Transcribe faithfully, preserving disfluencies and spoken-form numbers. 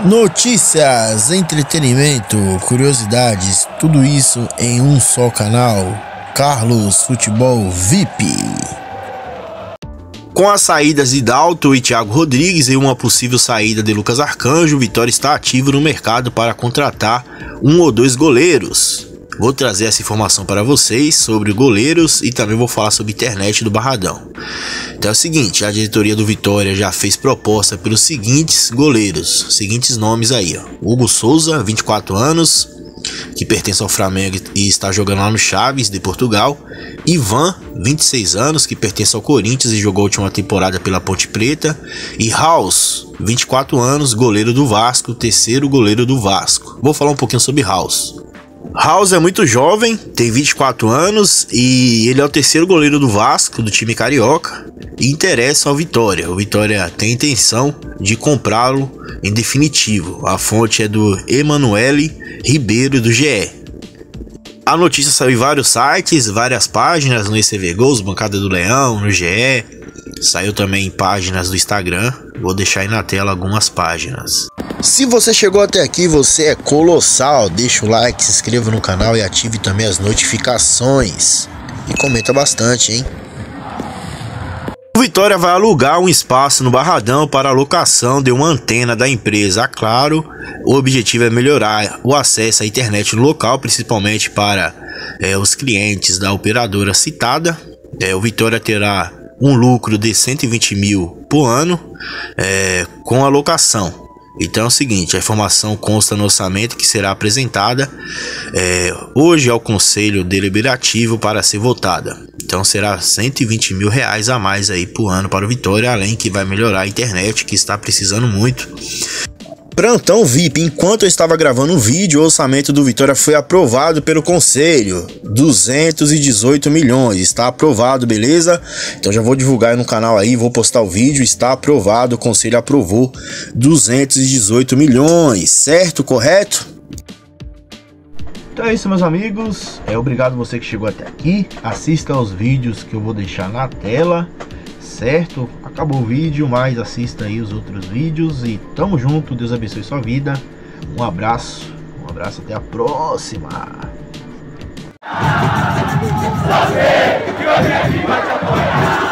Notícias, entretenimento, curiosidades, tudo isso em um só canal. Carlos Futebol V I P. Com as saídas de Dalton e Thiago Rodrigues e uma possível saída de Lucas Arcanjo, o Vitória está ativo no mercado para contratar um ou dois goleiros. Vou trazer essa informação para vocês sobre goleiros e também vou falar sobre a internet do Barradão. Então é o seguinte, a diretoria do Vitória já fez proposta pelos seguintes goleiros, seguintes nomes aí, ó. Hugo Souza, vinte e quatro anos, que pertence ao Flamengo e está jogando lá no Chaves de Portugal. Ivan, vinte e seis anos, que pertence ao Corinthians e jogou a última temporada pela Ponte Preta. E House, vinte e quatro anos, goleiro do Vasco, terceiro goleiro do Vasco. Vou falar um pouquinho sobre House. House é muito jovem, tem vinte e quatro anos e ele é o terceiro goleiro do Vasco, do time carioca, e interessa ao Vitória. O Vitória tem intenção de comprá-lo em definitivo. A fonte é do Emanuele Ribeiro do G E. A notícia saiu em vários sites, várias páginas, no E C V Gols, Bancada do Leão, no G E. Saiu também em páginas do Instagram. Vou deixar aí na tela algumas páginas. Se você chegou até aqui, você é colossal. Deixa o like, se inscreva no canal e ative também as notificações. E comenta bastante, hein? O Vitória vai alugar um espaço no Barradão para a locação de uma antena da empresa. Claro, o objetivo é melhorar o acesso à internet no local, principalmente para é, os clientes da operadora citada. É, o Vitória terá um lucro de cento e vinte mil por ano é, com a locação. Então é o seguinte, a informação consta no orçamento que será apresentada é, hoje ao Conselho Deliberativo para ser votada. Então será cento e vinte mil reais a mais aí por ano para o Vitória, além que vai melhorar a internet, que está precisando muito. Plantão V I P, enquanto eu estava gravando o vídeo, o orçamento do Vitória foi aprovado pelo Conselho, duzentos e dezoito milhões, está aprovado, beleza? Então já vou divulgar aí no canal aí, vou postar o vídeo, está aprovado, o Conselho aprovou duzentos e dezoito milhões, certo? Correto? Então é isso, meus amigos, é obrigado você que chegou até aqui, assista aos vídeos que eu vou deixar na tela, certo? Acabou o vídeo, mas assista aí os outros vídeos e tamo junto, Deus abençoe sua vida, um abraço, um abraço, até a próxima. Saber que hoje aqui vai te apoiar.